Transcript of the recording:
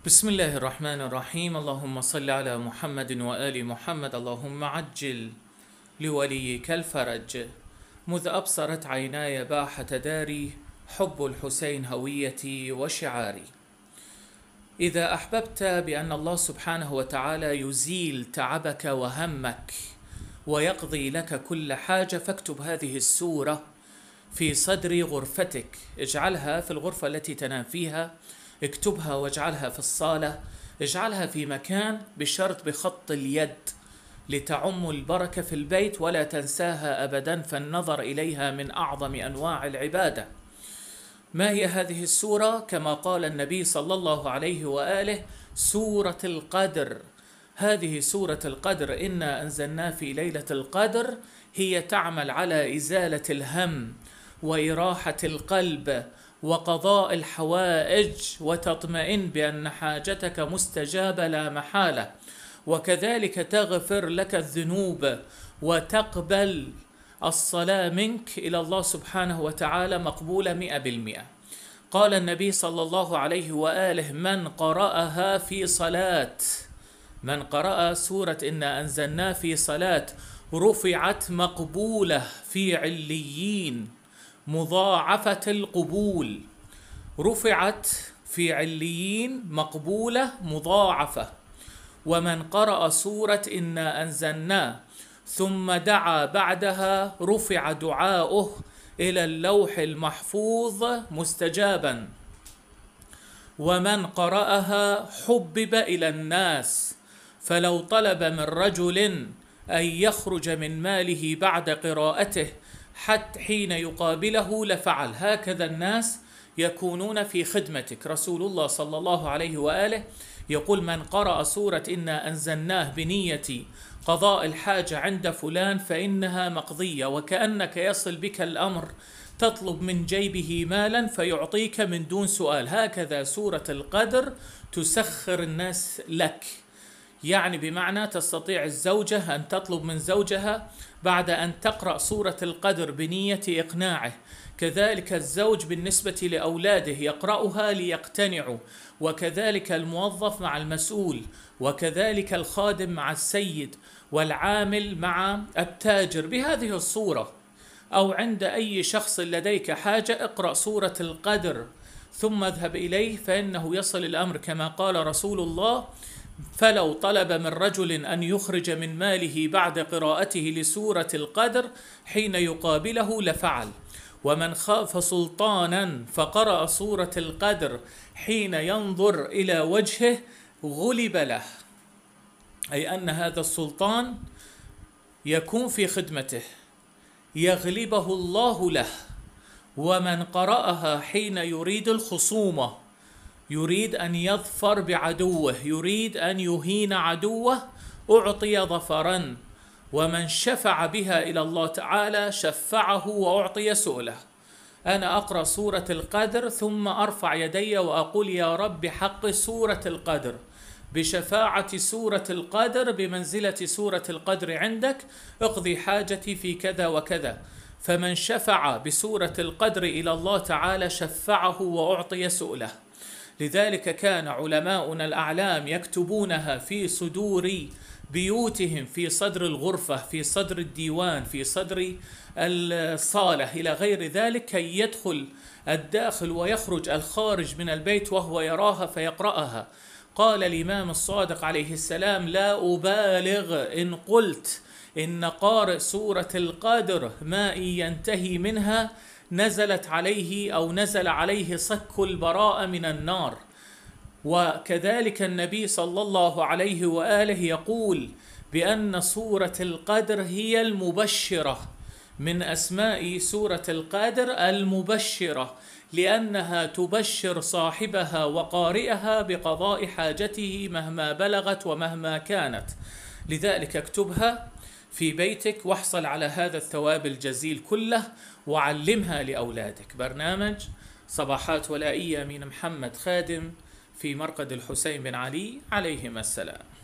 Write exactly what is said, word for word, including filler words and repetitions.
بسم الله الرحمن الرحيم. اللهم صل على محمد وآل محمد. اللهم عجل لوليك الفرج. مذ أبصرت عيناي باحة داري، حب الحسين هويتي وشعاري. إذا أحببت بأن الله سبحانه وتعالى يزيل تعبك وهمك ويقضي لك كل حاجة، فاكتب هذه السورة في صدر غرفتك. اجعلها في الغرفة التي تنام فيها، اكتبها واجعلها في الصالة، اجعلها في مكان بشرط بخط اليد لتعم البركة في البيت، ولا تنساها أبدا، فالنظر إليها من أعظم أنواع العبادة. ما هي هذه السورة؟ كما قال النبي صلى الله عليه وآله: سورة القدر. هذه سورة القدر إنا أنزلنا في ليلة القدر، هي تعمل على إزالة الهم وإراحة القلب وقضاء الحوائج، وتطمئن بأن حاجتك مستجابة لا محالة، وكذلك تغفر لك الذنوب وتقبل الصلاة منك إلى الله سبحانه وتعالى مقبولة مئة بالمئة. قال النبي صلى الله عليه وآله: من قرأها في صلاة، من قرأ سورة إنا أنزلنا في صلاة رفعت مقبولة في عليين مضاعفة القبول. رفعت في عليين مقبولة مضاعفة. ومن قرأ سورة إنا أنزلنا ثم دعا بعدها رفع دعاؤه إلى اللوح المحفوظ مستجابا. ومن قرأها حبب إلى الناس، فلو طلب من رجل أن يخرج من ماله بعد قراءته حتى حين يقابله لفعل. هكذا الناس يكونون في خدمتك. رسول الله صلى الله عليه وآله يقول: من قرأ سورة إنا أنزلناه بنية قضاء الحاجة عند فلان فإنها مقضية. وكأنك يصل بك الأمر تطلب من جيبه مالا فيعطيك من دون سؤال. هكذا سورة القدر تسخر الناس لك، يعني بمعنى تستطيع الزوجة أن تطلب من زوجها بعد أن تقرأ سورة القدر بنية إقناعه، كذلك الزوج بالنسبة لأولاده يقرأها ليقتنعوا، وكذلك الموظف مع المسؤول، وكذلك الخادم مع السيد، والعامل مع التاجر بهذه الصورة. أو عند أي شخص لديك حاجة اقرأ سورة القدر ثم اذهب إليه، فإنه يصل الأمر كما قال رسول الله: فلو طلب من رجل أن يخرج من ماله بعد قراءته لسورة القدر حين يقابله لفعل. ومن خاف سلطانا فقرأ سورة القدر حين ينظر إلى وجهه غلب له، أي أن هذا السلطان يكون في خدمته يغلبه الله له. ومن قرأها حين يريد الخصومة، يريد أن يظفر بعدوه، يريد أن يهين عدوه، أعطي ظفرا. ومن شفع بها إلى الله تعالى شفعه وأعطي سؤله. أنا أقرأ سورة القدر ثم أرفع يدي وأقول: يا رب حق سورة القدر بشفاعة سورة القدر بمنزلة سورة القدر عندك، اقضي حاجتي في كذا وكذا. فمن شفع بسورة القدر إلى الله تعالى شفعه وأعطي سؤله. لذلك كان علماؤنا الأعلام يكتبونها في صدور بيوتهم، في صدر الغرفة، في صدر الديوان، في صدر الصالة إلى غير ذلك، كي يدخل الداخل ويخرج الخارج من البيت وهو يراها فيقرأها. قال الإمام الصادق عليه السلام: لا أبالغ إن قلت إن قارئ سورة القدر ما إن ينتهي منها نزلت عليه أو نزل عليه صك البراءة من النار. وكذلك النبي صلى الله عليه وآله يقول بأن سورة القدر هي المبشرة، من أسماء سورة القدر المبشرة، لأنها تبشر صاحبها وقارئها بقضاء حاجته مهما بلغت ومهما كانت. لذلك اكتبها في بيتك واحصل على هذا الثواب الجزيل كله، وعلمها لأولادك. برنامج صباحات ولائية من محمد خادم في مرقد الحسين بن علي عليهما السلام.